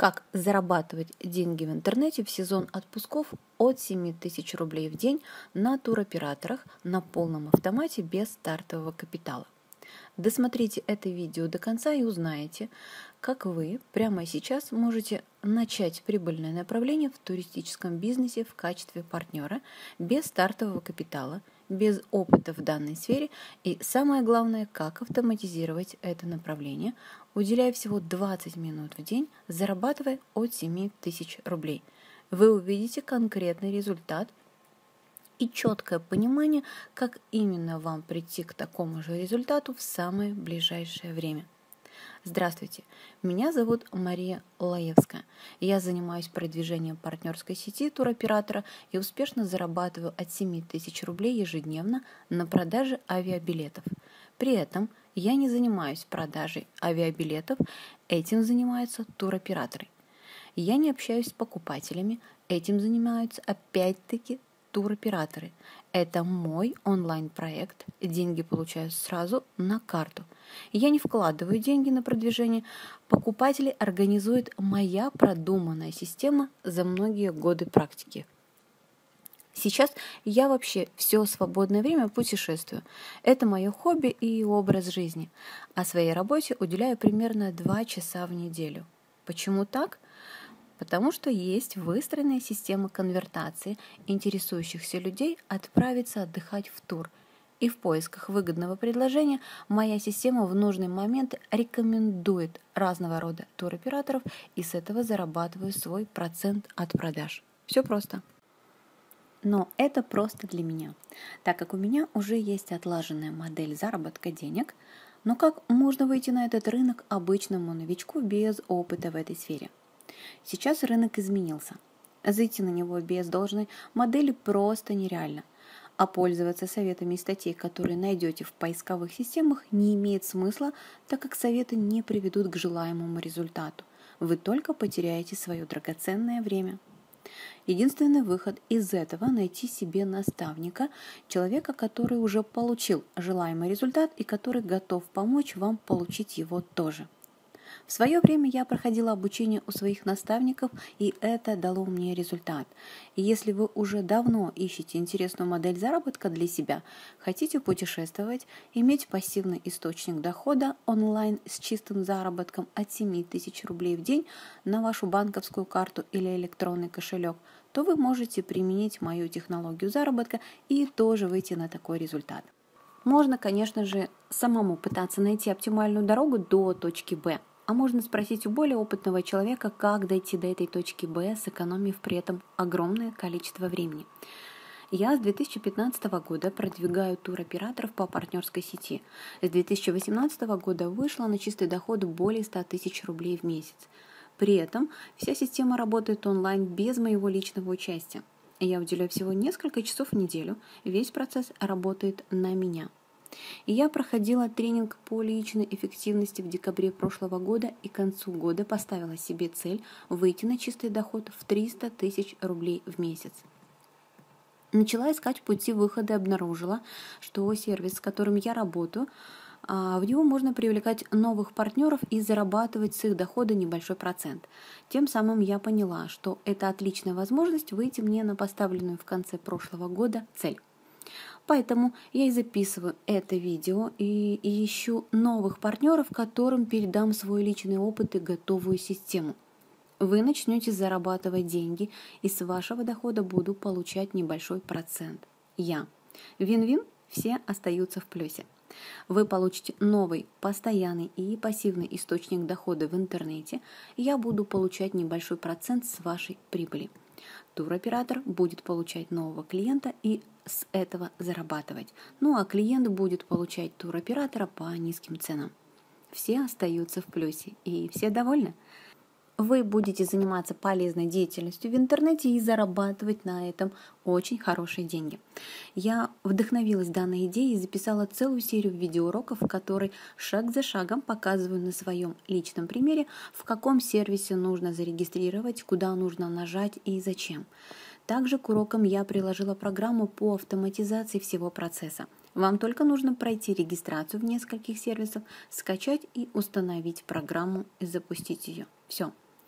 Как зарабатывать деньги в интернете в сезон отпусков от 7000 рублей в день на туроператорах на полном автомате без стартового капитала. Досмотрите это видео до конца и узнаете, как вы прямо сейчас можете начать прибыльное направление в туристическом бизнесе в качестве партнера без стартового капитала, без опыта в данной сфере и, самое главное, как автоматизировать это направление, уделяя всего 20 минут в день, зарабатывая от 7000 рублей. Вы увидите конкретный результат и четкое понимание, как именно вам прийти к такому же результату в самое ближайшее время. Здравствуйте, меня зовут Мария Лаевская. Я занимаюсь продвижением партнерской сети туроператора и успешно зарабатываю от 7000 рублей ежедневно на продаже авиабилетов. При этом я не занимаюсь продажей авиабилетов, этим занимаются туроператоры. Я не общаюсь с покупателями, этим занимаются опять-таки туроператоры. Это мой онлайн-проект, деньги получаю сразу на карту. Я не вкладываю деньги на продвижение, покупатели организует моя продуманная система за многие годы практики. Сейчас я вообще все свободное время путешествую. Это мое хобби и образ жизни. А своей работе уделяю примерно 2 часа в неделю. Почему так? Потому что есть выстроенная система конвертации интересующихся людей отправиться отдыхать в тур. И в поисках выгодного предложения моя система в нужный момент рекомендует разного рода туроператоров и с этого зарабатываю свой процент от продаж. Все просто. Но это просто для меня, так как у меня уже есть отлаженная модель заработка денег. Но как можно выйти на этот рынок обычному новичку без опыта в этой сфере? Сейчас рынок изменился. Зайти на него без должной модели просто нереально. А пользоваться советами из статей, которые найдете в поисковых системах, не имеет смысла, так как советы не приведут к желаемому результату. Вы только потеряете свое драгоценное время. Единственный выход из этого – найти себе наставника, человека, который уже получил желаемый результат и который готов помочь вам получить его тоже. В свое время я проходила обучение у своих наставников, и это дало мне результат. И если вы уже давно ищете интересную модель заработка для себя, хотите путешествовать, иметь пассивный источник дохода онлайн с чистым заработком от 7000 рублей в день на вашу банковскую карту или электронный кошелек, то вы можете применить мою технологию заработка и тоже выйти на такой результат. Можно, конечно же, самому пытаться найти оптимальную дорогу до точки Б. А можно спросить у более опытного человека, как дойти до этой точки Б, сэкономив при этом огромное количество времени. Я с 2015 года продвигаю туроператоров по партнерской сети. С 2018 года вышла на чистый доход более 100 тысяч рублей в месяц. При этом вся система работает онлайн без моего личного участия. Я уделяю всего несколько часов в неделю, весь процесс работает на меня. И я проходила тренинг по личной эффективности в декабре прошлого года и к концу года поставила себе цель выйти на чистый доход в 300 тысяч рублей в месяц. Начала искать пути выхода и обнаружила, что сервис, с которым я работаю, в него можно привлекать новых партнеров и зарабатывать с их дохода небольшой процент. Тем самым я поняла, что это отличная возможность выйти мне на поставленную в конце прошлого года цель. Поэтому я и записываю это видео и ищу новых партнеров, которым передам свой личный опыт и готовую систему. Вы начнете зарабатывать деньги, и с вашего дохода буду получать небольшой процент. Я. Вин-вин, все остаются в плюсе. Вы получите новый, постоянный и пассивный источник дохода в интернете, и я буду получать небольшой процент с вашей прибыли. Туроператор будет получать нового клиента и с этого зарабатывать. Ну а клиент будет получать туроператора по низким ценам. Все остаются в плюсе и все довольны. Вы будете заниматься полезной деятельностью в интернете и зарабатывать на этом очень хорошие деньги. Я вдохновилась данной идеей и записала целую серию видеоуроков, в которой шаг за шагом показываю на своем личном примере, в каком сервисе нужно зарегистрировать, куда нужно нажать и зачем. Также к урокам я приложила программу по автоматизации всего процесса. Вам только нужно пройти регистрацию в нескольких сервисах, скачать и установить программу и запустить ее. Все.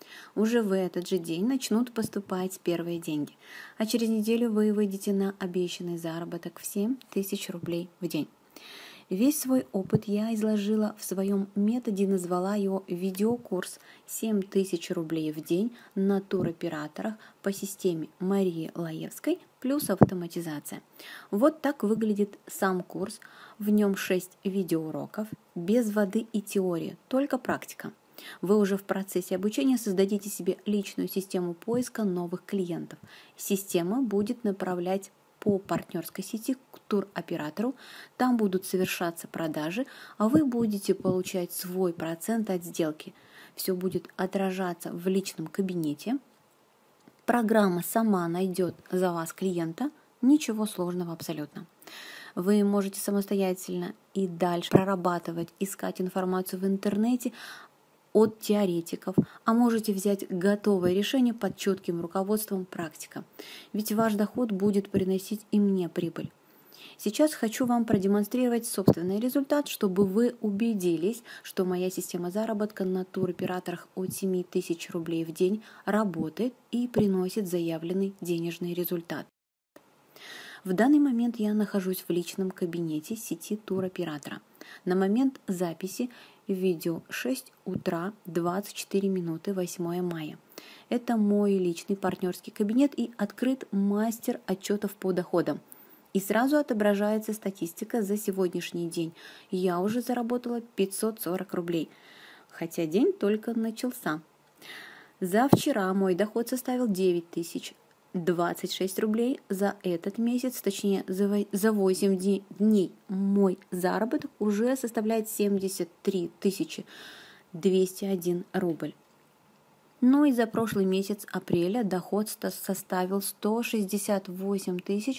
Уже в этот же день начнут поступать первые деньги, а через неделю вы выйдете на обещанный заработок в 7 тысяч рублей в день. Весь свой опыт я изложила в своем методе, назвала его видеокурс «7 тысяч рублей в день на туроператорах по системе Марии Лаевской плюс автоматизация». Вот так выглядит сам курс. В нем 6 видеоуроков, без воды и теории, только практика. Вы уже в процессе обучения создадите себе личную систему поиска новых клиентов. Система будет направлять по партнерской сети к туроператору, там будут совершаться продажи, а вы будете получать свой процент от сделки. Все будет отражаться в личном кабинете. Программа сама найдет за вас клиента, ничего сложного абсолютно. Вы можете самостоятельно и дальше прорабатывать, искать информацию в интернете от теоретиков, а можете взять готовое решение под четким руководством практика. Ведь ваш доход будет приносить и мне прибыль. Сейчас хочу вам продемонстрировать собственный результат, чтобы вы убедились, что моя система заработка на туроператорах от 7 тысяч рублей в день работает и приносит заявленный денежный результат. В данный момент я нахожусь в личном кабинете сети туроператора. На момент записи видео 6 утра 24 минуты 8 мая. Это мой личный партнерский кабинет и открыт мастер отчетов по доходам. И сразу отображается статистика за сегодняшний день. Я уже заработала 540 рублей, хотя день только начался. За вчера мой доход составил 9026 рублей. За этот месяц, точнее за 8 дней, мой заработок уже составляет 73 201 рубль. Ну и за прошлый месяц апреля доход составил 168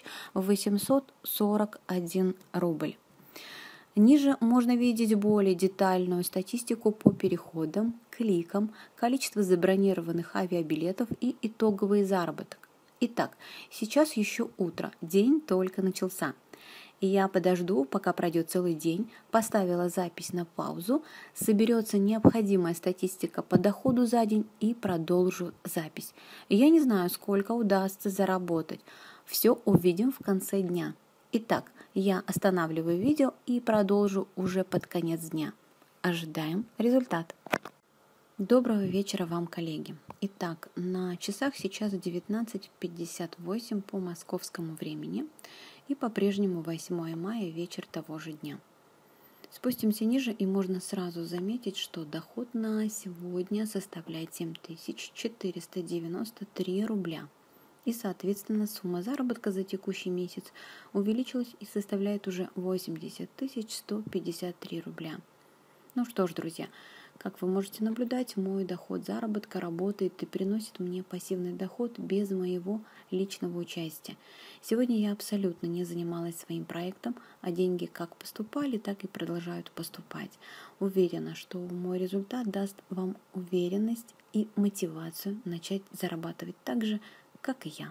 841 рубль. Ниже можно видеть более детальную статистику по переходам, кликам, количество забронированных авиабилетов и итоговый заработок. Итак, сейчас еще утро, день только начался. И я подожду, пока пройдет целый день, поставила запись на паузу, соберется необходимая статистика по доходу за день и продолжу запись. Я не знаю, сколько удастся заработать. Все увидим в конце дня. Итак, я останавливаю видео и продолжу уже под конец дня. Ожидаем результат. Доброго вечера вам, коллеги. Итак, на часах сейчас 19:58 по московскому времени. И по-прежнему 8 мая, вечер того же дня. Спустимся ниже, и можно сразу заметить, что доход на сегодня составляет 7493 рубля. И, соответственно, сумма заработка за текущий месяц увеличилась и составляет уже 80 153 рубля. Ну что ж, друзья, как вы можете наблюдать, мой доход заработка работает и приносит мне пассивный доход без моего личного участия. Сегодня я абсолютно не занималась своим проектом, а деньги как поступали, так и продолжают поступать. Уверена, что мой результат даст вам уверенность и мотивацию начать зарабатывать так же, как и я.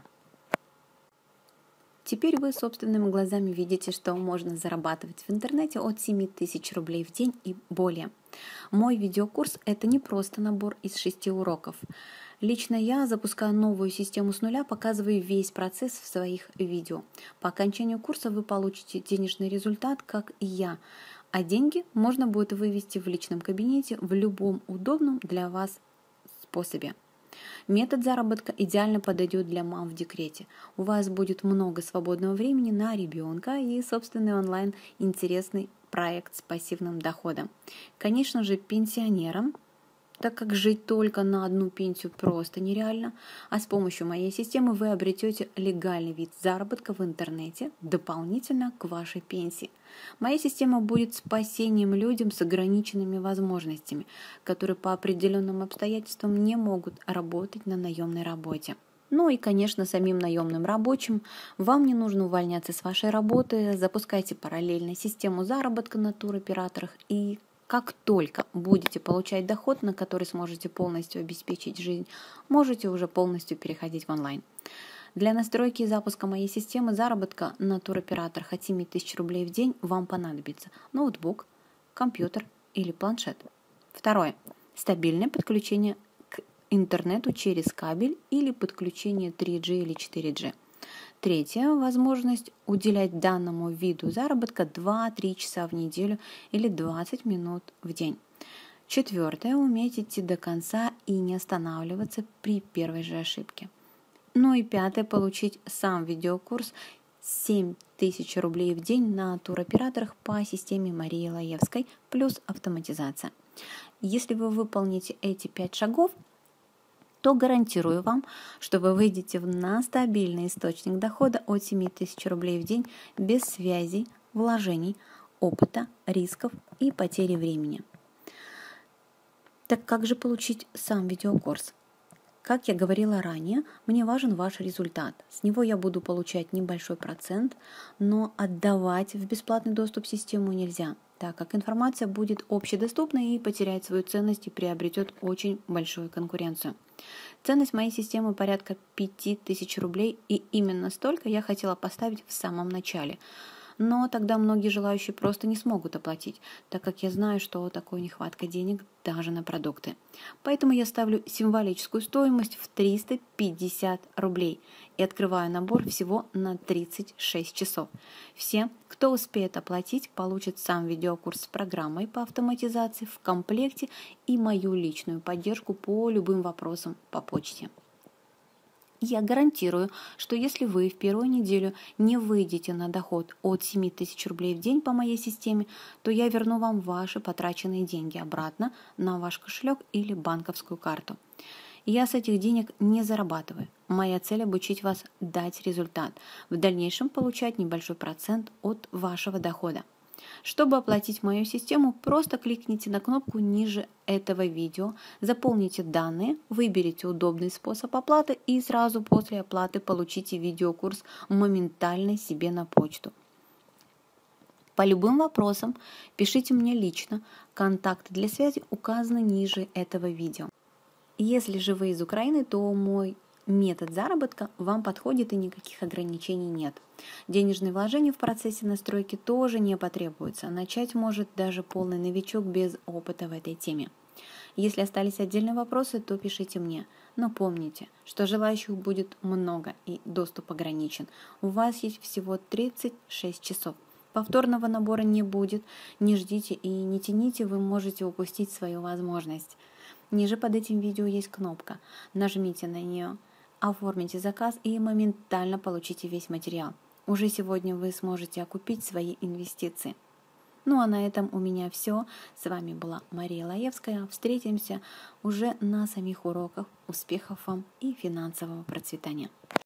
Теперь вы собственными глазами видите, что можно зарабатывать в интернете от 7 тысяч рублей в день и более. Мой видеокурс – это не просто набор из 6 уроков. Лично я, запуская новую систему с нуля, показываю весь процесс в своих видео. По окончанию курса вы получите денежный результат, как и я, а деньги можно будет вывести в личном кабинете в любом удобном для вас способе. Метод заработка идеально подойдет для мам в декрете. У вас будет много свободного времени на ребенка и собственный онлайн интересный проект с пассивным доходом. Конечно же, пенсионерам, так как жить только на одну пенсию просто нереально, а с помощью моей системы вы обретете легальный вид заработка в интернете дополнительно к вашей пенсии. Моя система будет спасением людям с ограниченными возможностями, которые по определенным обстоятельствам не могут работать на наемной работе. Ну и, конечно, самим наемным рабочим вам не нужно увольняться с вашей работы, запускайте параллельно систему заработка на туроператорах, и как только будете получать доход, на который сможете полностью обеспечить жизнь, можете уже полностью переходить в онлайн. Для настройки и запуска моей системы заработка на туроператорах от 7 тысяч рублей в день вам понадобится ноутбук, компьютер или планшет. Второе. Стабильное подключение к интернету через кабель или подключение 3G или 4G. Третье – возможность уделять данному виду заработка 2-3 часа в неделю или 20 минут в день. Четвертое – уметь идти до конца и не останавливаться при первой же ошибке. Ну и пятое – получить сам видеокурс 7000 рублей в день на туроператорах по системе Марии Лаевской плюс автоматизация. Если вы выполните эти 5 шагов, то гарантирую вам, что вы выйдете на стабильный источник дохода от 7000 рублей в день без связей, вложений, опыта, рисков и потери времени. Так как же получить сам видеокурс? Как я говорила ранее, мне важен ваш результат. С него я буду получать небольшой процент, но отдавать в бесплатный доступ в систему нельзя, так как информация будет общедоступной и потеряет свою ценность и приобретет очень большую конкуренцию. Ценность моей системы порядка 5000 рублей, и именно столько я хотела поставить в самом начале. Но тогда многие желающие просто не смогут оплатить, так как я знаю, что такое нехватка денег даже на продукты. Поэтому я ставлю символическую стоимость в 350 рублей и открываю набор всего на 36 часов. Все, кто успеет оплатить, получат сам видеокурс с программой по автоматизации в комплекте и мою личную поддержку по любым вопросам по почте. Я гарантирую, что если вы в первую неделю не выйдете на доход от 7000 рублей в день по моей системе, то я верну вам ваши потраченные деньги обратно на ваш кошелек или банковскую карту. Я с этих денег не зарабатываю. Моя цель – обучить вас дать результат, в дальнейшем получать небольшой процент от вашего дохода. Чтобы оплатить мою систему, просто кликните на кнопку ниже этого видео, заполните данные, выберите удобный способ оплаты и сразу после оплаты получите видеокурс моментально себе на почту. По любым вопросам пишите мне лично, контакты для связи указаны ниже этого видео. Если же вы из Украины, то мой метод заработка вам подходит и никаких ограничений нет. Денежные вложения в процессе настройки тоже не потребуются. Начать может даже полный новичок без опыта в этой теме. Если остались отдельные вопросы, то пишите мне. Но помните, что желающих будет много и доступ ограничен. У вас есть всего 36 часов. Повторного набора не будет. Не ждите и не тяните, вы можете упустить свою возможность. Ниже под этим видео есть кнопка. Нажмите на нее, оформите заказ и моментально получите весь материал. Уже сегодня вы сможете окупить свои инвестиции. Ну а на этом у меня все. С вами была Мария Лаевская. Встретимся уже на самих уроках. Успехов вам и финансового процветания.